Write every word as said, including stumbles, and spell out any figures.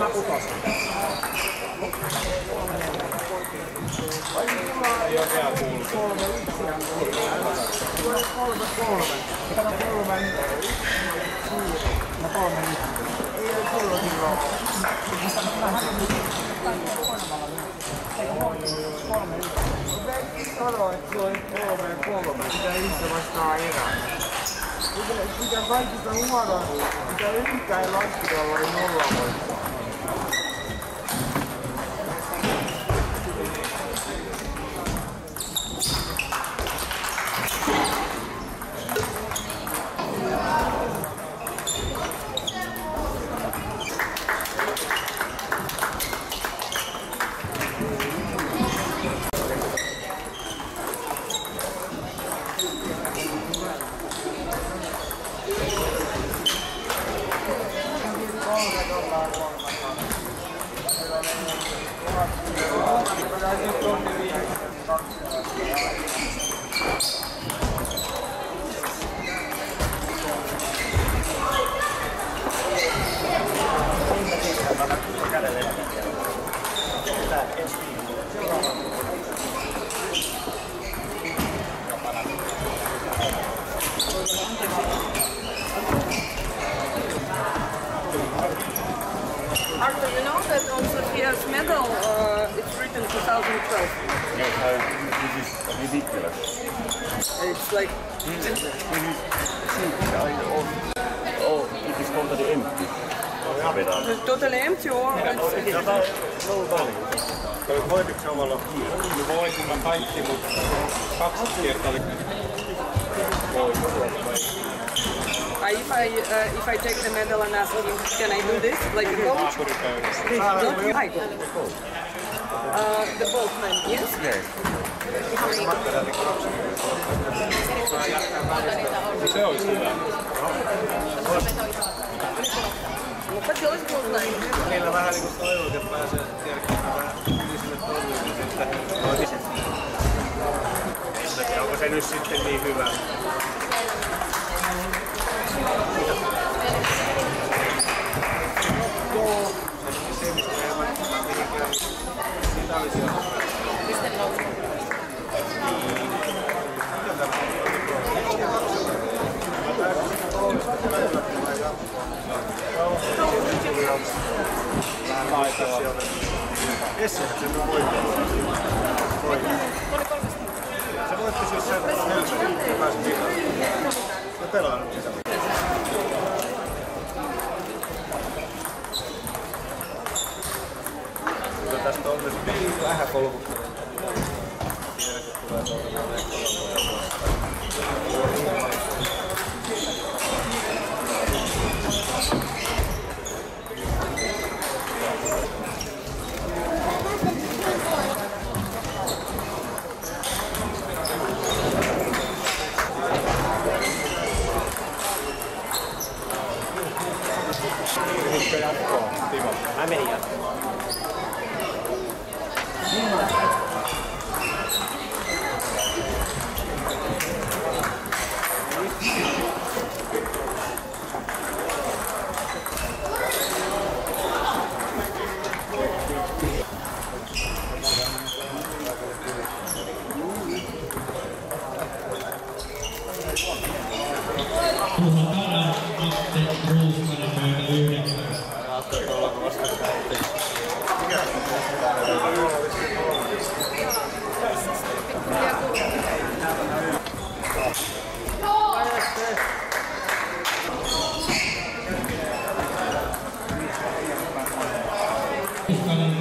Ei oo vielä kuullut. Kolme kolme. Kato kolme yksi. No kolme yksi. Ei oo kolme silloin. Kolme yksi. Sano, että sulla on kolme ja kolme. Mitä yhtä vastaa erää. Mikä kaikista huonoa, mitä yhtä ei laskitella, niin nolla voittaa. Arthur, you know that also here's medal, uh, it's written two thousand twelve. Yes, I, this is ridiculous. It's like... This is kind of... Oh, it is totally empty. It's totally empty or... It's... Voitiko se omalla kiinni? Voitin mä kaikki, mutta kaksi kertaa oli... Uh, if I uh, if I take the medal and ask him, can I do this? Like the boat? No, I go. Uh, the boatman, yes? Yes. Se olisi hyvä. Mutta хотелось бы узнать. Niillä vähän niinku toivot, että pääsee tiedäkään vähän ylisille toivoille. En tiedä, onko se nyt sitten niin hyvä? Se, mistä meidän vaikuttaa mihinkään, sitä olisi jo. Mistä nousi? Essehän se minun voittaa. Se voitti siis sen Helsingin ja pääsi mitään. Se pelaa nyt sitä. Mutta tästä on nyt vähän kolmuksia. Tiedätkö, tulee tuolla Mä menin jatkoon. Kalev